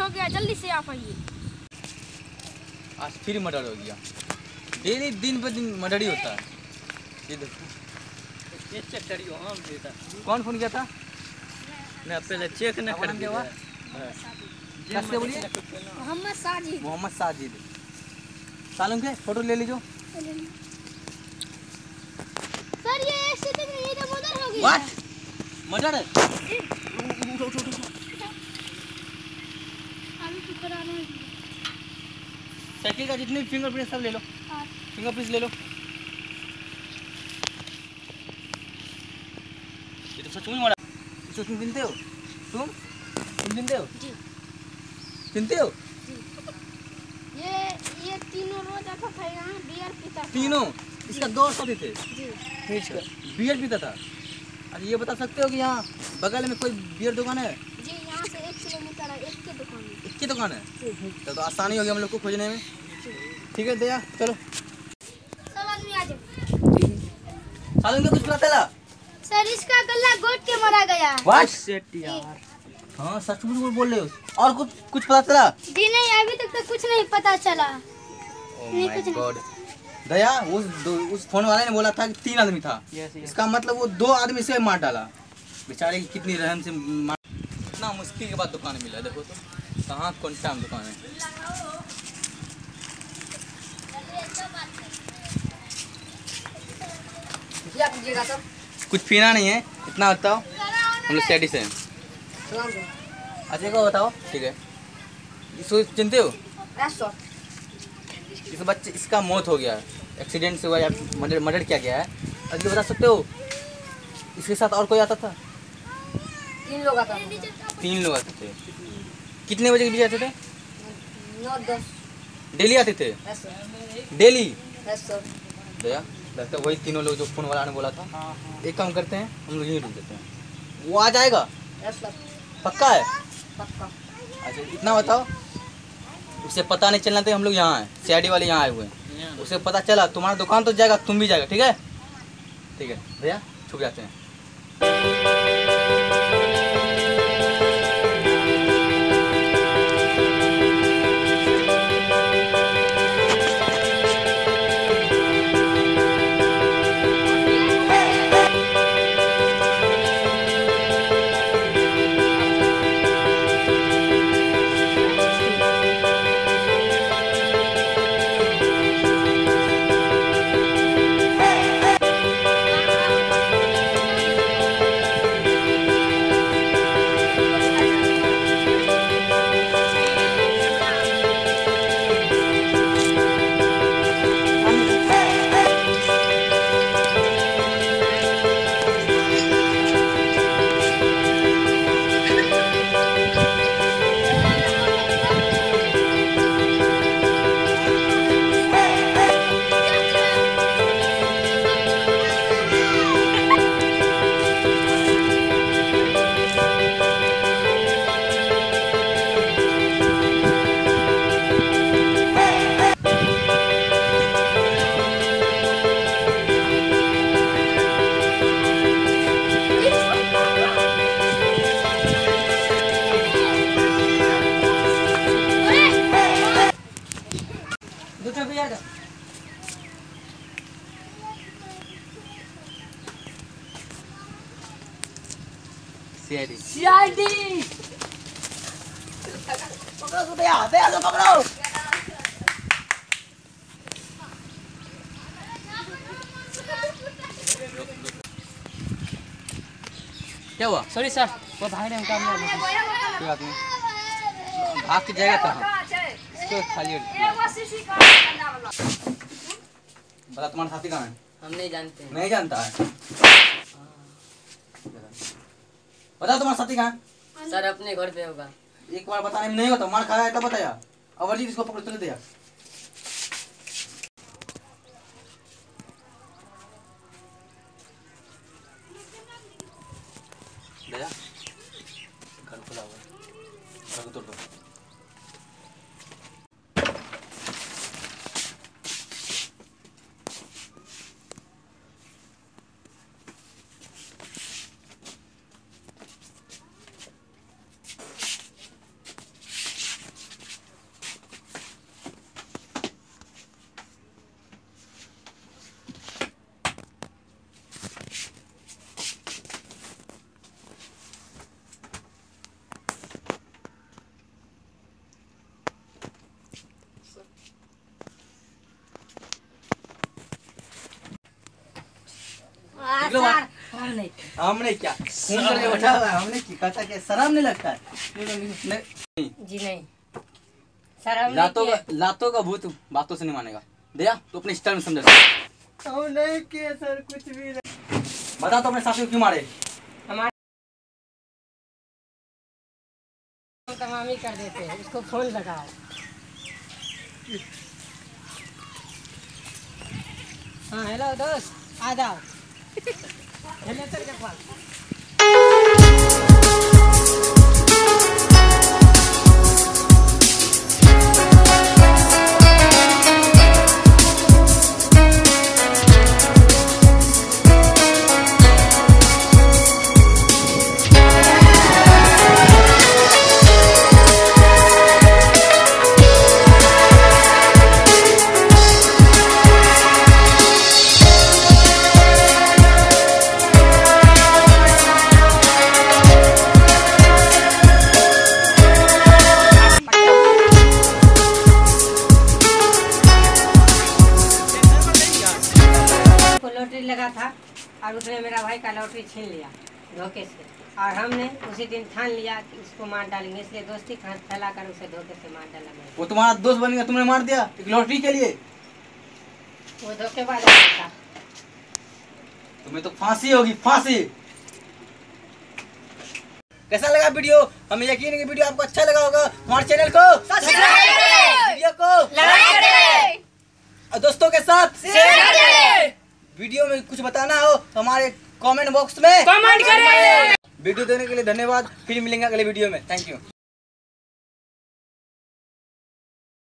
गया, जल्दी से आप आइए। आज फिर मर्डर हो गया। डेली दिन पर दिन मर्डर ही होता है। ये देखो, चेक करियो। हम बेटा कौन फोन किया था? मैं पहले चेक न कर दिया। कैसे बोलिए? मोहम्मद साजिद। मोहम्मद साजिद। सालम के फोटो ले लीजिए। सर ये शूटिंग नहीं तो मर्डर हो गया। व्हाट? मर्डर है? अभी तो कराना है। साइकिल का जितने फिंगरप्रिंट सब ले लो। फिंगरप्रिंट ले लो। ये तो सच में मरा। इसको तुम चिनते हो? तुम चिनते हो? जी। चिनते हो? जी। ये तीनों रोज आता था यहाँ, बियर पीता था। तीनों? इसका दो साथी थे। जी। बियर पीता था। अच्छा ये बता सकते हो कि यहाँ बगल में कोई बियर दुकान है? जी, यहाँ से 1 किलोमीटर है, एक की दुकान है। एक की दुकान है? तो आसानी होगी हम लोग को खोजने में। ठीक है दया, चलो। सब आदमी आ जाओ। सालम का कुछ पता चला? सर इसका गला घोट के मारा गया। व्हाट? सेट यार। हाँ सच में बोल रहे हो। और कुछ पता चला? जी नहीं, अभी तक तो कुछ नहीं पता चला। Oh my God. दया उस फोन वाले ने बोला था कि 3 आदमी था। इसका मतलब वो 2 आदमी से मार डाला। बेचारे की कितनी रहम से मार। इतना मुश्किल के बाद दुकान मिला। देखो तो कहाँ कौन सा दुकान है। क्या कीजिएगा सर? कुछ पीना नहीं है, इतना बताओ। हम लोग स्टडी से हैं। अच्छा को बताओ। ठीक है, इसको चिनते हो? इस बच्चे इसका मौत हो गया, एक्सीडेंट से हुआ या मर्डर किया गया है। अच्छा ये बता सकते हो इसके साथ और कोई आता था? 3 लोग आता 3 लोग आते थे। कितने बजे के बीच आते थे? 9-10। डेली आते थे? Yes sir. Daily? Yes sir. दया लगता है वही 3 लोग जो फोन वाला ने बोला था। एक काम करते हैं, हम लोग यहीं रुक देते हैं। वो आ जाएगा? Yes sir. पक्का है? पक्का। अच्छा इतना बताओ, उसे पता नहीं चलना था हम लोग यहाँ हैं, सीआईडी वाले यहाँ आए हुए हैं। उसे पता चला तुम्हारा दुकान तो जाएगा, तुम भी जाएगा। ठीक है? ठीक है भैया, छुप जाते हैं। सीआईडी पकड़ो दया, दया से पकड़ो। क्या हुआ? सॉरी सर, वो भाग रहे हैं काम में। कोई बात नहीं, भाग की जाएगा तो हम इसको खाली बता। तुम्हारा साथी कहाँ है? हम नहीं जानते हैं। नहीं जानता है? बता तुम्हारा साथी कहाँ है? सर अपने घर पे होगा। एक बार बताने में नहीं होता, मार खाया है तब बताया। अवरजीत इसको पकड़ चले दिया। घर खुला हुआ है, घर को तोड़ दो। निकलो बाहर। हमने क्या खून करके बैठा हुआ है, हमने की कहता कि शर्म नहीं लगता है। जी नहीं सर, हम लातों का भूत बातों से नहीं मानेगा। दया तो अपने स्टाइल में समझा। नहीं किया सर, कुछ भी नहीं। बता तो अपने साथी को क्यों मारे? हमारे तमामी कर देते हैं, उसको फोन लगाओ। हाँ हेलो दोस्त, आ जाओ। हेलो सर के पास। लॉटरी लगा था और उसने मेरा भाई का लॉटरी छीन लिया धोखे से, और हमने उसी दिन ठान लिया कि उसको मार डालेंगे, इसलिए दोस्ती फैला कर उसे धोखे से मार डाला। वो तुम्हारा दोस्त बन गया, तुमने मार दिया एक लॉटरी के लिए। वो धोखेबाज था। तुम्हें तो फांसी होगी, फांसी। कैसा लगा वीडियो? हमें यकीन है कि वीडियो आपको अच्छा लगा होगा। हमारे चैनल को सब्सक्राइब करें, वीडियो को लाइक करें और दोस्तों के साथ शेयर करें। वीडियो में कुछ बताना हो तो हमारे कमेंट बॉक्स में कमेंट करें। वीडियो देखने के लिए धन्यवाद। फिर मिलेंगे अगले वीडियो में। Thank you.